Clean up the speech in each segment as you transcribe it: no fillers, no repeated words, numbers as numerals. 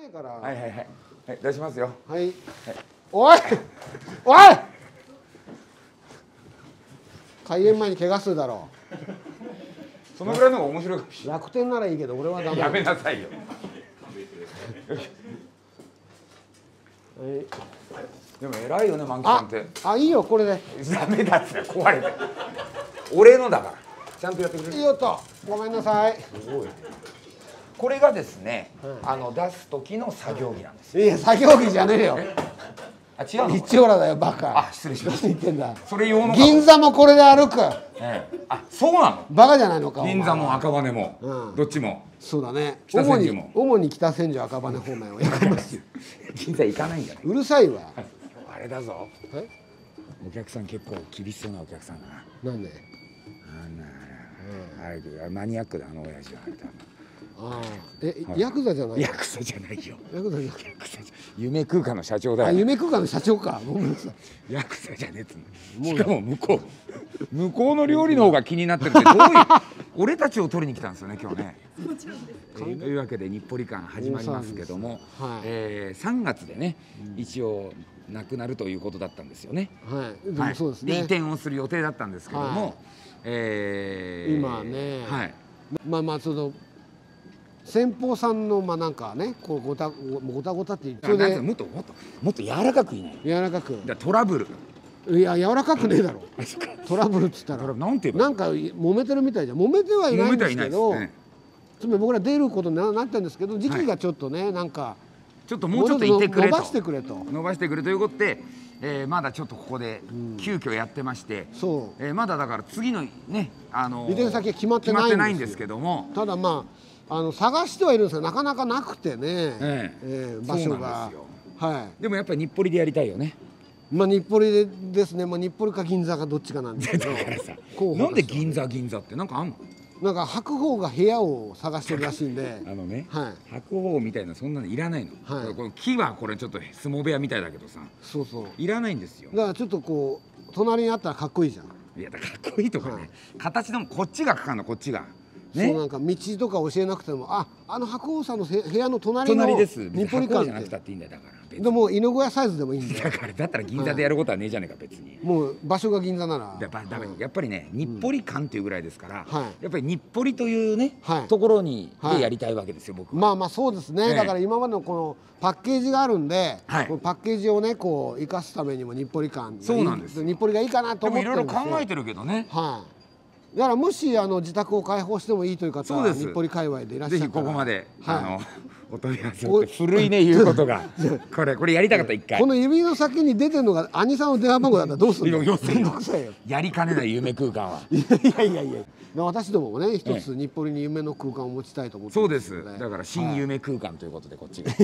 ないから。 はいはいはい。はい、出しますよ。 はい。おい。おい。開演前に怪我するだろう。 そのぐらいの方が面白いかもしれない。 楽天ならいいけど、俺はダメ。 やめなさいよ。でも偉いよね、マンキさんって。 あ、いいよ、これで。 ダメだっつって壊れて。俺のだから。ちゃんとやってくれる。 いいよと。ごめんなさい。 すごい。これがですね、出す時の作業着なんですよ。 いや、作業着じゃねえよ。 あ、違うの。 一応だよ、バカ。 あ、失礼しました。 何言ってんだ。 それ用の。 銀座もこれで歩く。 あ、そうなの。 バカじゃないのか。 銀座も赤羽も、どっちも。 そうだね。 北千住も。 主に北千住赤羽方面をやりますよ。 銀座行かないんだね。 うるさいわ。 あれだぞ。お客さん結構厳しそうなお客さんだな。なんで。 あれマニアックだ、あの親父は。 ああ、ヤクザじゃない。 ヤクザじゃないよ。 ヤクザじゃ。 夢空間の社長だよ。 あ、夢空間の社長か。ごめんなさい。 ヤクザじゃねえっつうの。しかも向こうの料理の方が気になってるってどういう。俺たちを取りに来たんですよね、今日ね。というわけで日暮里館始まりますけども、3月でね、一応なくなるということだったんですよね。 はい。でもそうですね。 移転をする予定だったんですけども、 今ね、まあその先方さんのなんかね、こうごたごたって言って、それでもっと柔らかくいない。 柔らかく。 トラブル。 いや、柔らかくねえだろ。トラブルっつったらなんか揉めてるみたいじゃん。揉めてはいないんですけど、つまり僕ら出ることになったんですけど、時期がちょっとね、なんかちょっともうちょっといてくれと、 伸ばしてくれと、 伸ばしてくれということで、まだちょっとここで急遽やってまして、まだだから次のね、 移転先は決まってないんですけども、ただまあ探してはいるんですが、なかなかなくてね、場所が。はい。 でもやっぱり日暮里でやりたいよね。 まあ日暮里ですね。まあ日暮里か銀座かどっちかなんですけど。 だからさ、なんで銀座ってなんかあんの？ なんか白鵬が部屋を探してるらしいんで、 白鵬みたいなそんなのいらないの。この木はこれちょっと相撲部屋みたいだけどさ、いらないんですよ。 だからちょっとこう隣にあったらかっこいいじゃん。 いや、かっこいいとかね、形でもこっちがかかんの、こっちが。 そう、なんか道とか教えなくても、白鵬さんの部屋の隣のです。 日暮里館じゃなくたっていいんだよ、だから。 でも犬小屋サイズでもいいんだよ。 だったら銀座でやることはねえじゃねえか、別に。 もう場所が銀座ならやっぱりね、日暮里館っていうぐらいですから、やっぱり日暮里というねところにでやりたいわけですよ、僕は。 まあまあそうですね。だから今までのこのパッケージがあるんで、このパッケージをねこう生かすためにも日暮里館、 そうなんです。 日暮里がいいかなと思ってるんですよ。 いろいろ考えてるけどね。 だからもし自宅を開放してもいいという方は日暮里界隈でいらっしゃる。 ぜひここまでお問い合わせを。古いね、言うことが。これやりたかった、一回。 この指の先に出てるのが兄さんの電話番号だったらどうするの？ やりかねない夢空間は。 いや私どももね、一つ日暮里に夢の空間を持ちたいと思って。 そうです。だから新夢空間ということでこっちが。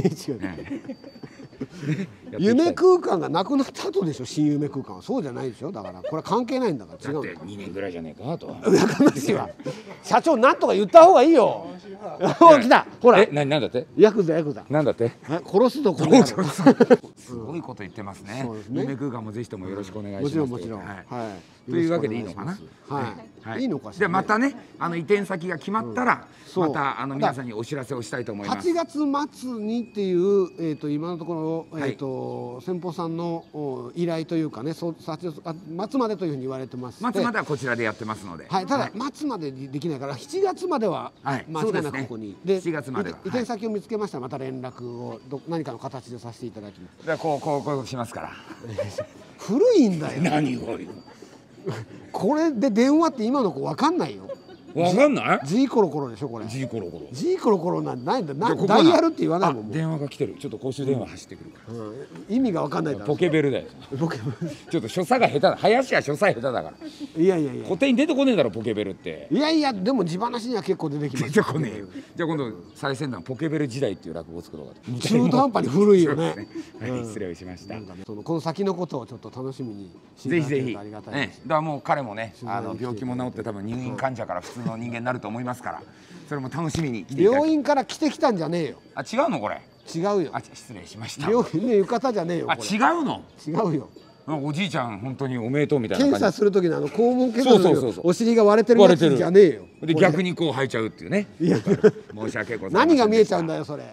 夢空間がなくなった後でしょ、新夢空間は。そうじゃないでしょ。だからこれ関係ないんだから。違う。 だって2年ぐらいじゃねえかと。 やかましいわ。社長なんとか言った方がいいよ。来た。ほら。 なんだって？ ヤクザ。 なんだって？ 殺すぞこの。 すごいこと言ってますね。夢空間もぜひともよろしくお願いします。 もちろん。 というわけでいいのかな。 いいのかしら。 でまたね、移転先が決まったらまた皆さんにお知らせをしたいと思います。 8月末にっていう今のところ先方さんの依頼というかね、末までというふうに言われてます。 末まではこちらでやってますので。 ただ末までできないから7月までは間違いなくここに。 7月までは移転先を見つけましたらまた連絡を何かの形でさせていただきます。 じゃあこうしますから。 古いんだよ。 何を。 これで電話って今の子わかんないよ。 わかんない？ G コロコロでしょこれ。 G コロコロ。 G コロコロなんないんだ。ダイヤルって言わないもん。 電話が来てる。ちょっと公衆電話走ってくるから。 意味がわかんないだろ。 ポケベルだよ。ちょっと所作が下手だ。林は所作下手だから。 いや。 固定に出てこねえだろポケベルって。 いやでも地話には結構出てきます。 出てこねえよ。じゃあ今度最先端ポケベル時代っていう落語を作ろうかと。 中途半端に古いよね。 失礼しました。 この先のことをちょっと楽しみにしていただけるとありがたいです。だからもう彼もね病気も治って多分入院患者から普通の人間になると思いますから、それも楽しみに来ていただき。 病院から来てきたんじゃねえよ。 違うのこれ。 違うよ。 失礼しました。 病院の浴衣じゃねえよ。 違うの。 違うよ。 おじいちゃん本当におめでとうみたいな。 検査する時の肛門検査のお尻が割れてるやつじゃねえよ。 で逆にこう履いちゃうっていうね。申し訳ございません。 何が見えちゃうんだよそれ。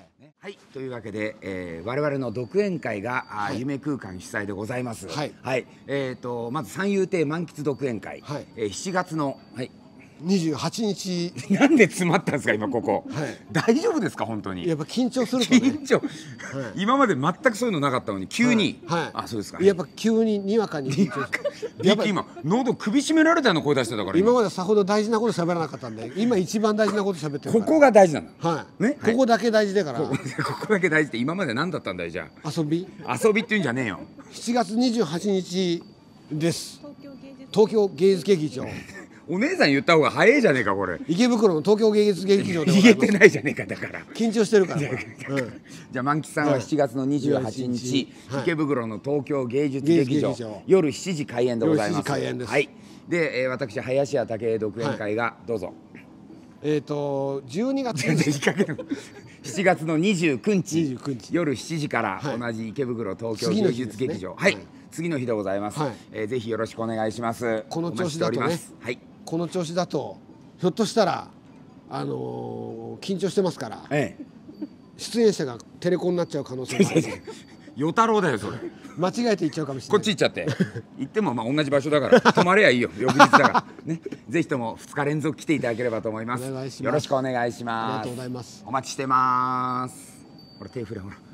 はい、というわけで、我々の独演会が、夢空間主催でございます。はい、まず三遊亭満喫独演会、7月の、 28日。 なんで詰まったんですか今ここ。大丈夫ですか本当に。 やっぱ緊張するとね。 緊張。今まで全くそういうのなかったのに急に。あ、そうですか。 やっぱ急ににわかに緊張する。 やっぱ今喉首絞められたの声出してたから。 今までさほど大事なこと喋らなかったんで、今一番大事なこと喋ってる。 ここが大事なの。 はい。ね。ここだけ大事だから。 ここだけ大事って今まで何だったんだいじゃあ。 遊び？ 遊びって言うんじゃねえよ。 7月28日です。東京芸術劇場。 お姉さん言った方が早いじゃねえかこれ。 池袋の東京芸術劇場で言えてないじゃねえかだから。 緊張してるから。 じゃあ満喫さんは7月の28日池袋の東京芸術劇場夜7時開演でございます。 開演です。 はい。で私林家武英独演会がどうぞ。 12月 7月の29日夜7時から同じ池袋東京芸術劇場。はい。次の日でございます。ぜひよろしくお願いします。 この調子だとね。はい。この調子だとひょっとしたら緊張してますから、出演者がテレコになっちゃう可能性がある。 与太郎だよそれ。 間違えて行っちゃうかもしれない。 こっち行っちゃって行ってもまあ同じ場所だから泊まれやいいよ翌日だからね。ぜひとも2日連続来ていただければと思います。よろしくお願いします。 ありがとうございます。 お待ちしてます。ほら手振れほら。